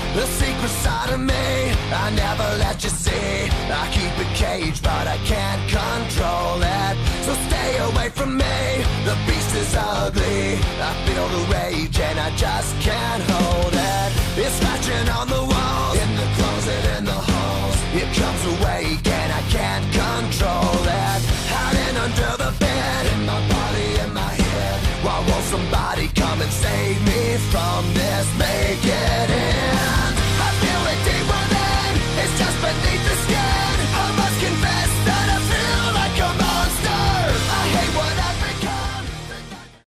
The secret side of me I never let you see. I keep it caged but I can't control it. So stay away from me, the beast is ugly. I feel the rage and